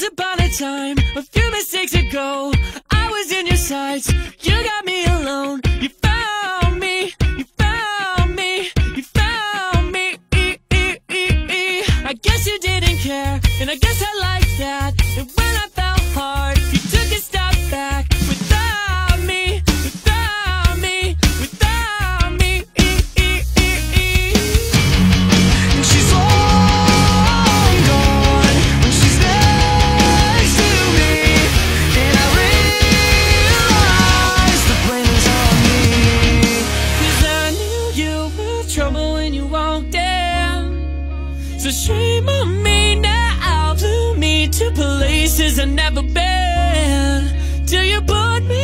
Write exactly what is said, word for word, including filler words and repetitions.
Once upon a time, a few mistakes ago, I was in your sights, you got me alone. You found me, you found me, you found me. I guess you didn't care, and I guess I liked that. And when I fell hard, you took a step back. Without me, without me, without me. And she's long gone when she's next to me, and I realize the blame is on me. 'Cause I knew you were trouble when you walked in. So shame on me now, blew me to places I've never been, till you put me